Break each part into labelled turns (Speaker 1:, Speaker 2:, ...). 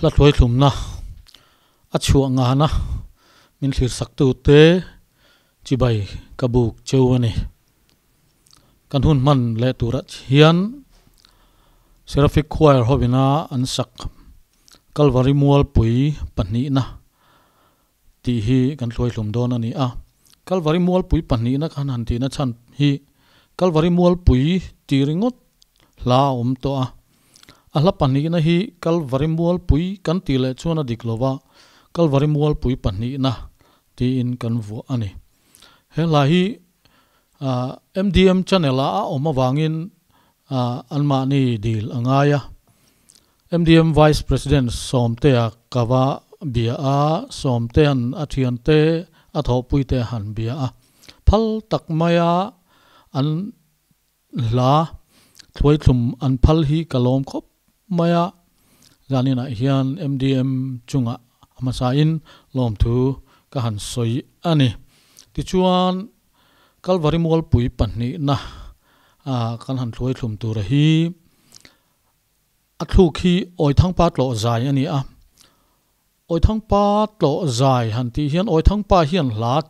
Speaker 1: la tloi thlumna a chuanga na min thlir saktu te chibai kabuk cheuani kan hun man le tura hian seraphic choir hobina an sak kalvari mual pui panni na ti hi kan tloi thlum don ani a kalvari mual pui panni na kan han ti na chan hi kalvari mual pui ti ringot la to a ala panni na hi kalvari mual pui kan ti le chuna diklova kalvari mual pui panni na ti in kan vu ani hela hi MDM channel a oma wangin anma ni deal angaya MDM Vice President somte a kawa bia a somte an athian te athopui te han bia a phal tak maya an la thloi thlum an phal hi kalom khop maya zanina hian MDM chunga amasa in lom thu ka han soi ani ti chuan kalvari mual pui panni na kan han thloi thlum tur hi athluk hi oi thang pa tlo zai ani a oi thang pa tlo zai han ti hian oi thang pa hian lat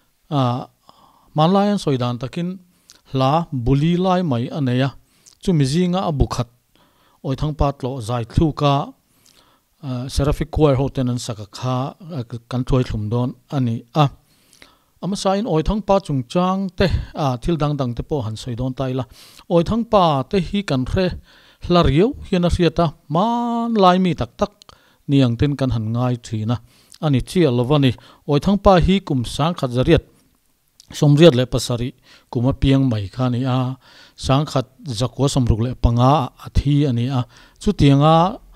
Speaker 1: manlayan soidan takin la buli lai mai aneya chu mizinga abukhat oi thang pa tlo zai thluka seraphic choir hoten an sakakha kan thloi thlum don ani a ama sain oi thang pa chungchang te thil dang dang te po han soidon taila oi thang pa te hi kan re hlariu hian a riata man lai mi tak tak niang ten kan han ngai thina ani chi alovani oi thang pa hi kum sang khat zariat somriat le pasari kuma piang mai khani a sang khat zakwa somruk le panga athi ani a chu tianga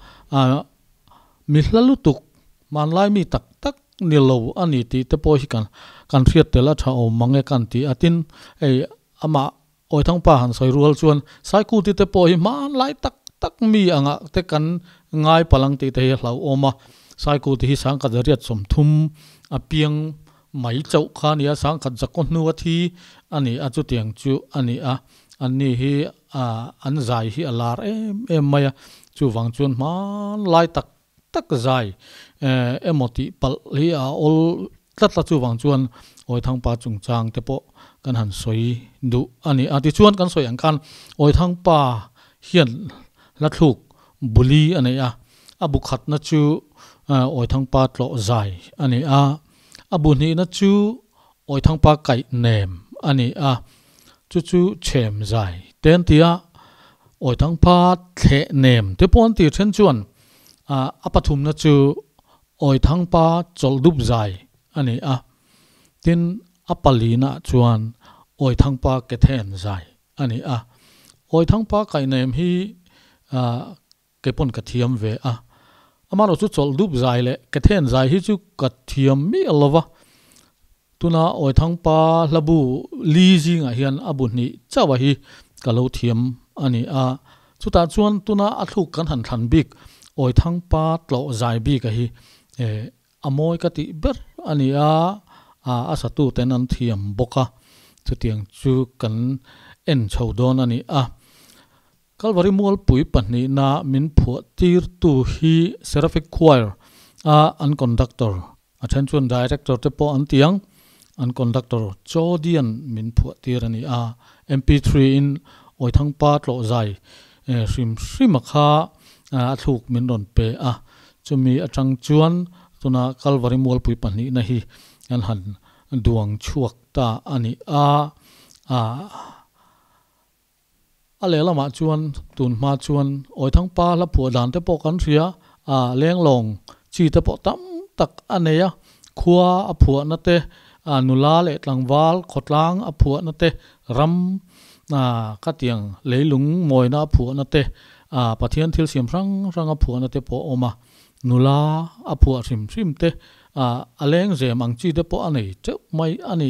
Speaker 1: mihlalutuk man lai mi tak tak nilo ani ti te po hi kan riat te la tha o mange kan ti atin ei ama oi thang pa han soi rual chuan saiku ti te po hi man lai tak tak mi anga te kan ngai palang ti te hlau oma saiku ti hi sang ka riat som thum a piang mai chau khania sang khat zakon nu athi ani a chu tiang chu ani a ani hi an zai hi alar em maya chu wang chuan man lai tak tak zai emoti pal hi a ol tlatla chu wang chuan oi thang pa chungchang te po kan han soi du ani ati chuan kan soi ang kan oi thang pa hian la thluk buli ani a abu khat na chu oi thang pa tlo zai ani a abu ni na chu oi thang pa kai nem ani a chu chem zai ten tia oi thang pa the nem te pon ti chen chuan apathum na chu oi thang pa chol dup zai ani a tin apalina chuan oi thang pa ke then zai ani a oi thang pa kai nem hi ke pon ka thiam ve a amaro chu chol dup zai le ke then zai hi chu ka thiam mi alova tuna oi thang pa labu li jinga hian abu ni chawa hi ka lo thiam ani a chuta chuan tuna athuk kan han than bik oi thang pa tlo zai bi ka hi amoi ka ti ber ani a asatu ten an thiam boka chutiang chu kan en chodon ani a kalvari mual pui panni na min phu tir tu hi seraphic choir an conductor attention director te po an tiang an conductor chodian min phu tir ani a mp3 in oi thang pa tlo zai sim kha athuk min ron pe chumi atang chuan tuna kalvari mual pui panni na hi an han duang chuak ta ani alela ma chuan tun ma chuan oi thang pa la phu dan te po kan ria leng long chi te po tam tak aneya khua a phu na te nula le tlangwal khotlang a phu na te ram ka tiang leilung moi na phu na te pathian thil siam rang a phu na te po oma nula a phu rim te aleng zem ang chi te po anei cheu mai ani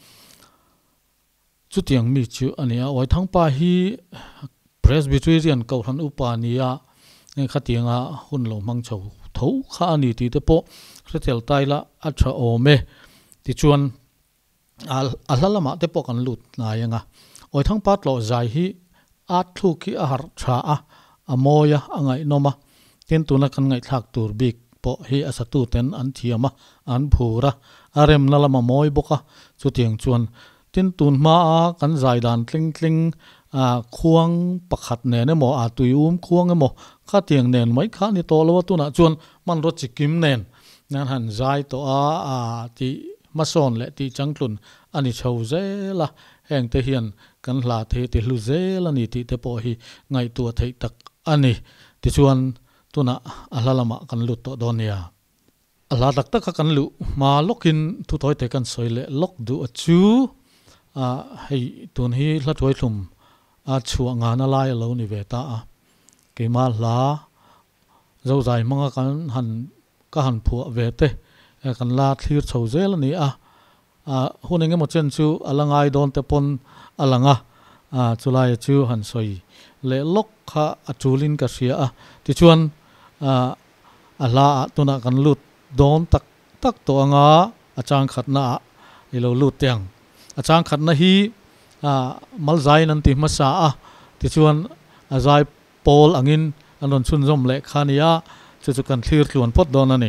Speaker 1: chu tiang mi chu ani oi thang pa hi presbyterian ko han upania nge khatianga hun lo mang chho tho kha ani ti te po retel taila acha ome ti chuan alhalama te po kan lut na yanga oi thang pa tlo zai hi a thu ki a har tha a moya angai noma tin tu na kan ngai thak tur bik po hi asatu ten an thiama an phura arem na lama moi boka chu tiang chuan tin tun ma kan zai dan tling tling khuang pakhat ne ne mo a tui khuang mo kha tiang nen mai kha ni to lo tu na chuan man ro chikim nen nan han zai to ti mason le ti changtlun ani chho zela heng te hian kan hla the ti hlu zela ni ti te po hi ngai tu thei tak ani ti chuan tuna alalama kan lut to donia ala tak tak kan lu ma lokin thu toy te kan soile lok du achu hei tun hi hla toy thum chua nga na lai lo ni ve ta ke ma la zo zai manga kan han phu ve te kan la thlir chho zel ni hunenge mo chen chu alangai don te pon alanga chulai chu han soi le lok kha achulin ka sia ti chuan ala tuna kan lut don tak tak to anga achang khatna ilo lut tiang achang khatna hi malzai nan ti masa ti chuan azai pol angin anon chun zom le khania chu kan thlir tluan pot don ani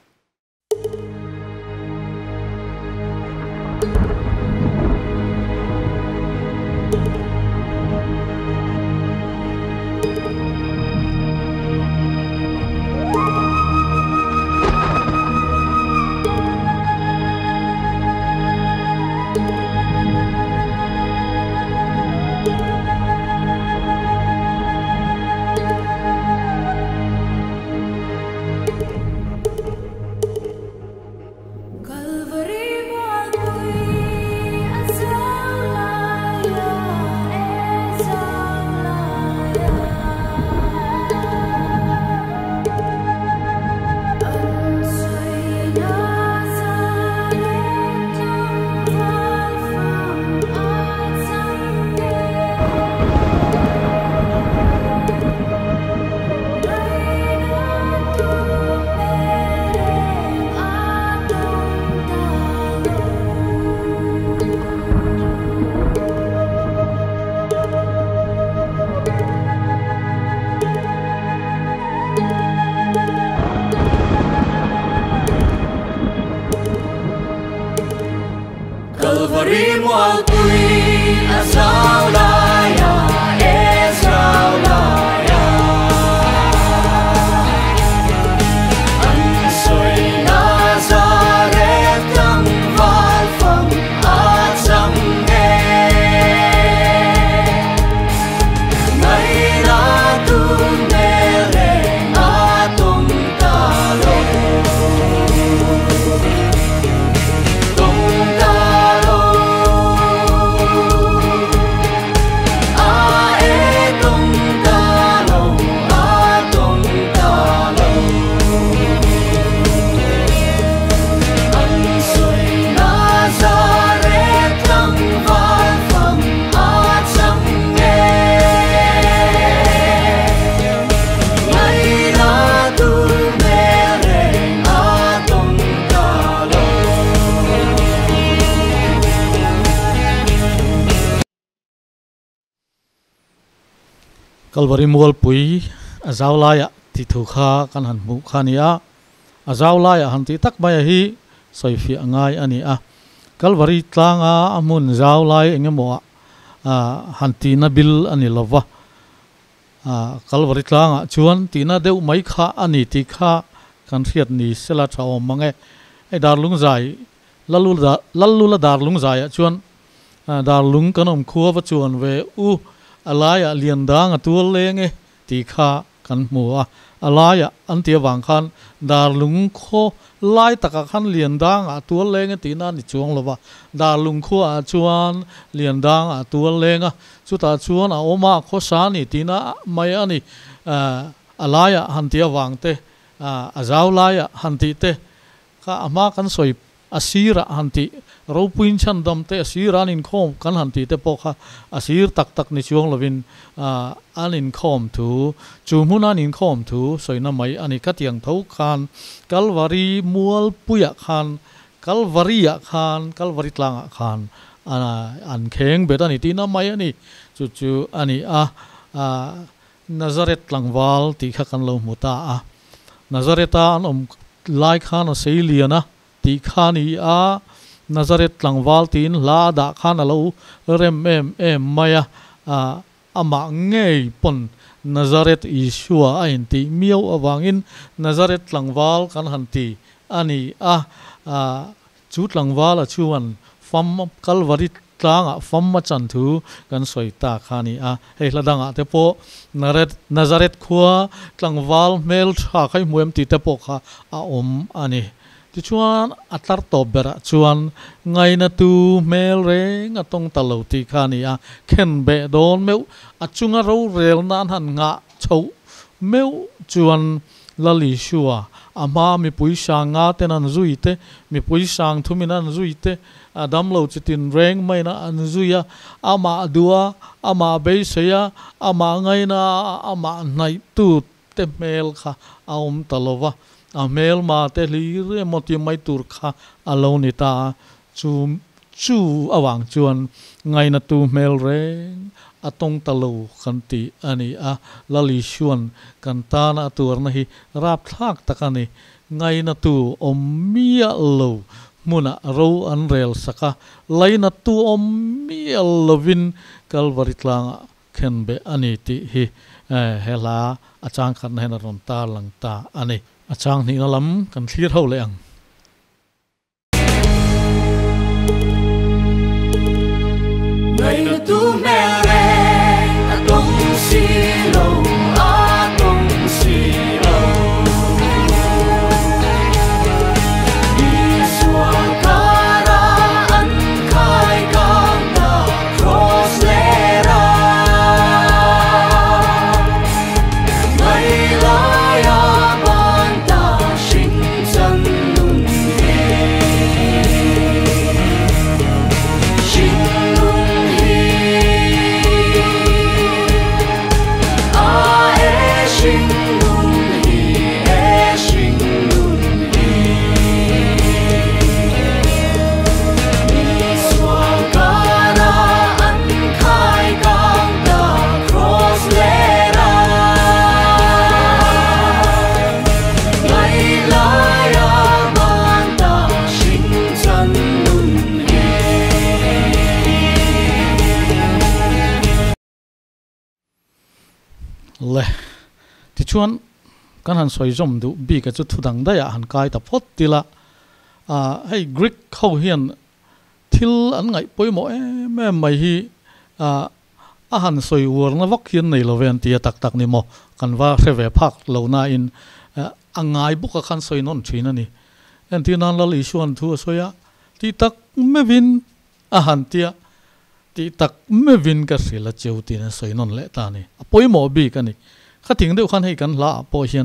Speaker 1: kalvari mual pui azawlaya ti thu kha kan han mu khania azawlaya han ti tak mai hi soifi angai ani kalvari tlanga amun zawlai engemo han ti na bil ani lova kalvari tlanga chuan ti na deu mai kha ani ti kha kan riat ni sela thaw mangai ai darlung zai lalula darlung zai chuan darlung kanom khuwa chuan ve alaya lian dang atul lenge ti kha kan mua alaya antia wang khan darlung kho lai taka khan lian dang atul lenge ti na ni chuang lova darlung kho chuan lian dang atul lenga chuta chuan oma kho sa ni ti na mai ani alaya hantia wang te azawlaya hanti te kha ama kan soi asira hanti ropuin chan dam te asira in khom kan hanti te pokha asir tak tak ni chuang lovin an in khom thu chumun an in khom thu soina mai ani katiang tho khan kalvari mual puya khan kalvaria khan kalvari tlanga khan an kheng betani tina mai ani chu ani Nazareth langwal ti kha kan lo muta a Nazareta an lai khan a seiliana ti khani a Nazareth langwal tin la da khan alo rem em maya ama ngei pon Nazareth Isua a in ti miau awangin Nazareth langwal kan han ti ani a chut langwal a chuan fam kalvari tlanga fam ma chan thu kan soita khani a hei hladanga te po Nazareth khua tlangwal mel tha khai muem ti te po kha a ani ti chuan atlar to bera chuan ngai na tu mel reng atong talo ti khani a khen be don meu achunga ro rel nan han nga chou meu chuan lali shua ama mi puisa nga tenan zuite mi puisang thuminan zuite adam lo chitin reng mai na an zuya ama dua ama beisaya ama ngaina ama nai tu te mel kha aum talova a mel ma te li re moti mai tur kha alone ta chu awang chuan ngaina tu mel reng atong talo khanti ani a lali shuan kantana tur na hi rap thak takani ngaina tu omia lo muna ro an rel saka laina tu omia lovin kalvaritlang khenbe ani ti hi hela achang khan hena ron ta lang ta ani achang ni lam kan thlir ho le ang ngaina tu mere atong silo le ti chuan kan han soi zom du bi ka chu thudang da ya han kai ta phot tila hei Greek kho hian thil an ngai poimo me mai hi a han soi wor na vak hian nei loven tia tak tak ni mo kan wa reve phak lo na in angai buka khan soi non thina ni en ti nan lal isuan thu soya ti tak mevin a han tia ti tak mevin ka sila cheu ti na soi non le ta ni poimo bi ka ni kha thing deuh khan hei kan la po hian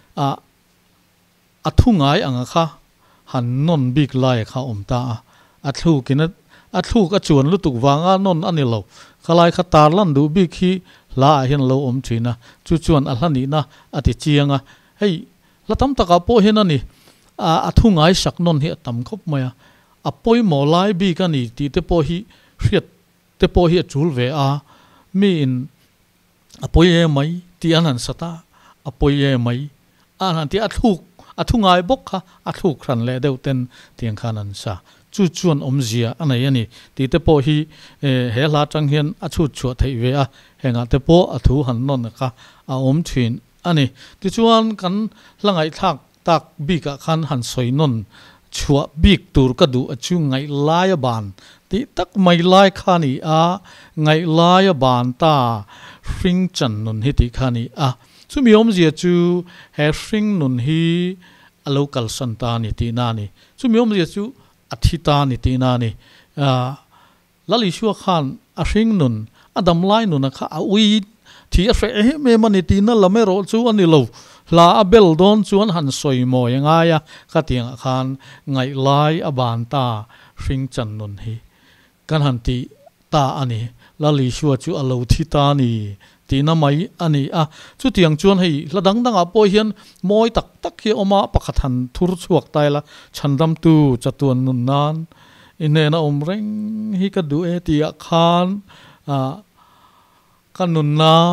Speaker 1: a thu ngai anga kha han non big lai kha omta a thu kinat a thu ka chuan lutuk wanga non ani lo khalai kha tar lan du big hi la hian lo om thina chu chuan a hlani na ati chianga hei latam taka po hian ani a thu ngai sak non hi tam khop maya a poimo lai bi ka ni ti te po hi hriat te po hi chul ve a mi in apoi mai ti anan sata apoi mai anan ti athu ngai bok kha athu khran le deu ten tiang khanan sa chu chuan omzia anai ani ti te po hi he la tang hian achu chu thei ve a henga te po athu han non ka a om thin ani ti chuan kan hlangai thak tak bi ka khan han soi non chua big tur ka du achu ngai lai ban ti tak mai lai khani a ngai lai ban ta hring chan nun hi ti khani a chu mi om zia chu he hring nun hi a local santa ni ti na ni chu mi om zia chu athita ni ti na ni lali shua khan a hring nun adam lai nun kha a ui thi a fe me mani ti na lamero chu ani lo la abel don chuan han soi mo yanga ya kha tiang khan ngai lai aban ta hring chan nun hi kan han ti ta ani lali shua chu alo thi ta ni ti na mai ani chu tiang chuan hei ladang dang a po hian moi tak tak hi oma pakhathan thur chuak taila chandam tu chatuan nun nan inena omreng hi ka du e ti khan kanun na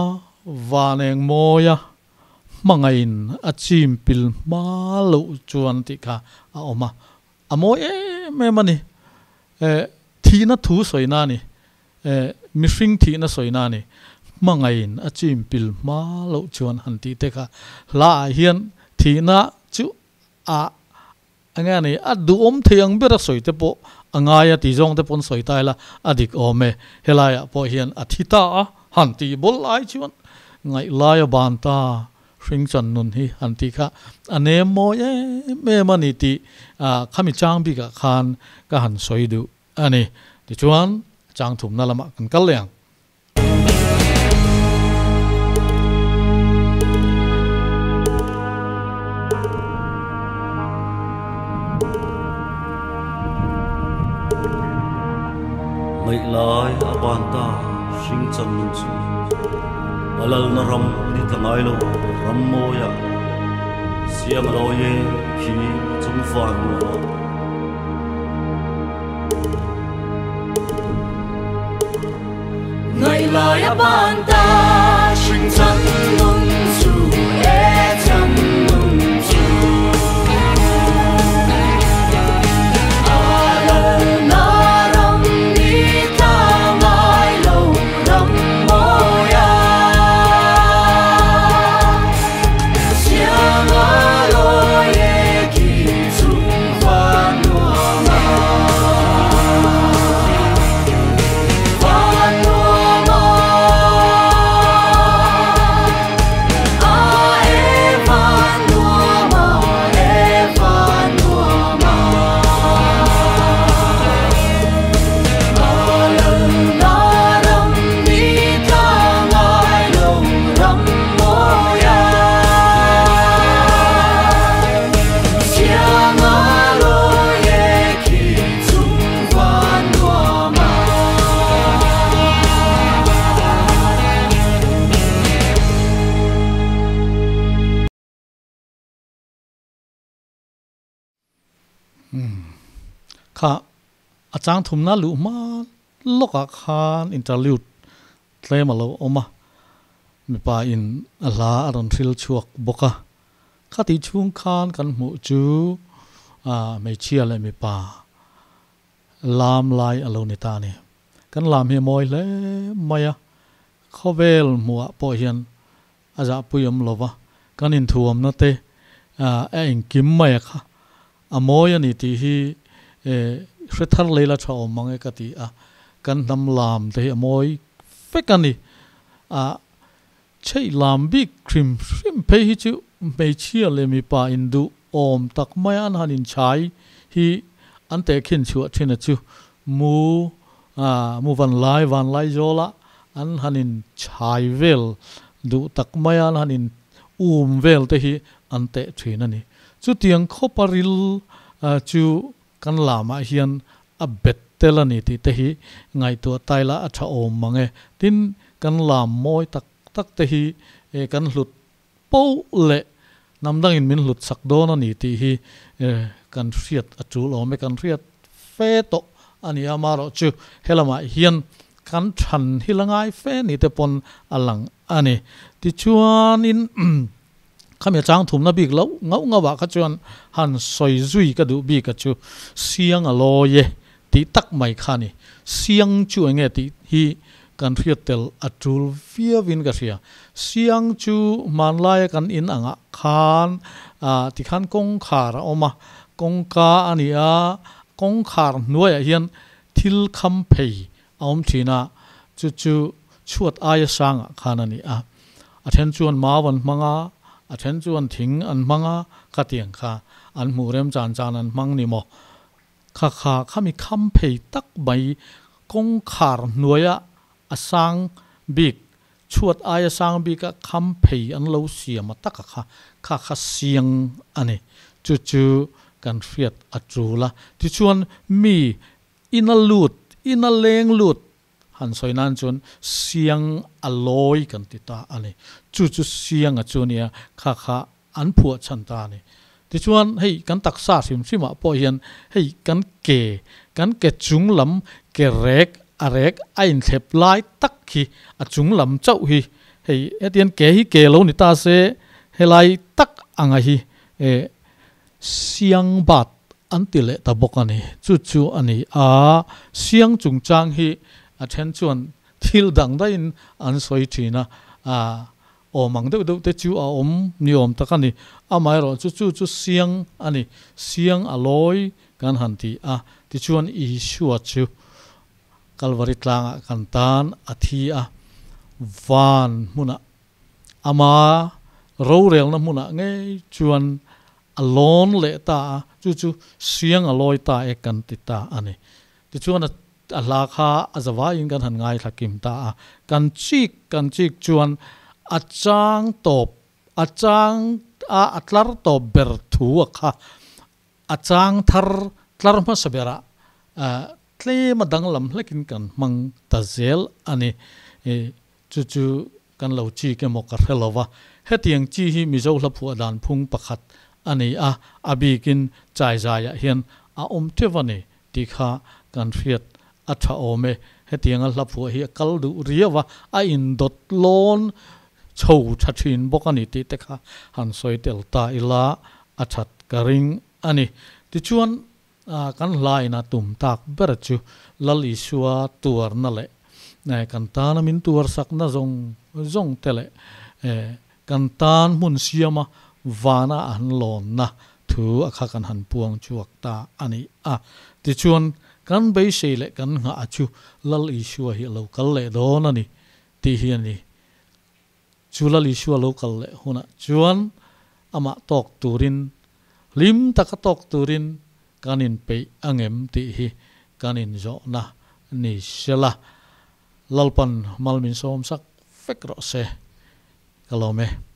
Speaker 1: và neng moya mangain achim pil malo chuan ti kha a oma amoi me mani thi na thu soina ni mishing thi na soina ni mangain achim pil malo chuan han ti te kha la hian thi na chu a anga ni adu om thiang bera soite po angaya ti jong te pon soitai la adik ome helaya po hian athita a han ti bol ai chuan ngai laya banta ring chan nun hi han ti kha ane mo me mani ti khami chang bi ka khan ka han soi du ani ti chuan chang thum na lama kan kal leng
Speaker 2: ngai lai abanta ring chan nun chu alal na ram ni tlangai lo ram moya siam lo ye khi chung fan lo
Speaker 3: ngai lai abanta ring chan nun chu chan nun chu alal na kha achang thumna lu ma loka khan interlude tlemalo oma mi pa in ala aron thil chuak boka khati chung khan kan mu chu me chia le mi pa lam lai alo ni ta ni kan lam he moi le maya khovel muwa po hian aja puyam lova kan in thuam na te in kim maya kha amoya ni ti hi thar leila tha omange kati kan nam lam te amoi fekani chei lam bi krim pe hi chu me chia le mi pa indu om tak mai an hanin chai hi ante khin chu thina chu mu van lai zola an hanin chai vel du tak mai an hanin vel te hi ante thina ni chu tiang khoparil chu kan lama hian a bet telani ti te hi ngai to taila a tha om mange tin kan lam moi tak te hi kan hlut po le namdang in min hlut sak don ani ti hi kan riat atul ome kan riat fe to ani amaro chu helama hian kan than hilangai fe ni te pon alang ani ti chuan in khami chang thum na bik lo ngau wa kha chuan han soi zui ka du bi ka chu siang alo ye ti tak mai khani siang chu nge ti hi kan riat tel atul via win ka ria siang chu manlai kan in anga khan ti khan kong khar oma kong ka ania kong khar nuai hian thil kham phei aum thina chu chuat ai sang khan ani athen chuan mawan manga athen chuan thing an manga katiang kha an murem chan an mang ni mo kha khami kham phei tak bai kong khar nuaya asang bik chuat ai sang bi ka kham phei an lo siam tak kha siang ani chu kan fiat atrula ti chuan mi ina leng lut han soinan chun siang aloi kan ti ta ani chu siang a chunia kha an phua chan ta ni ti chuan hei kan taksa sim po hian hei kan ke chung lam ke rek ain thlep lai tak hi a chung lam chau hi
Speaker 1: hei etian ke hi ke lo ni ta se helai tak anga hi siang bat antile ta bokani chu ani a siang chungchang hi a then chuan thil dang da in an soi thina a omang de te chu a om ni om takani amai ro chu siang ani siang aloi kan han ti a ti chuan i shuwa chu kalvari tlang kan tan athi a van muna ama ro rel na muna nge chuan alon le ta chu siang aloi ta e kan ti ta ani ti chuan a la kha azawa in kan han ngai thakim ta kan chik chuan achang top achang atlar top ber thu kha achang thar tlar ma sabera tle madang lam lekin kan mang ta zel ani chu kan lo chi ke mokar helova hetiang chi hi mizo hlapu adan phung pakhat ani abikin chai zaya hian a tewani tikha kan riat atha ome hetiang hlapu hi kaldu riawa a in dot lon chho thathin bokani ti tekha han soi tel ta ila achat karing ani ti chuan kan lai na tum tak ber chu lali suwa tuar na le kan tan min tuar sak na zong tele kan tan mun siama vana an lon na thu akha kan han puang chuak ta ani ti chuan kan bei seile kan nga achu lal isua hi local le don ani ti hi ani chu lal isua local le huna chuan ama tok turin lim taka tok turin kanin pe angem ti hi kanin zo na ni sela lalpan malmin som sak fekro se kalome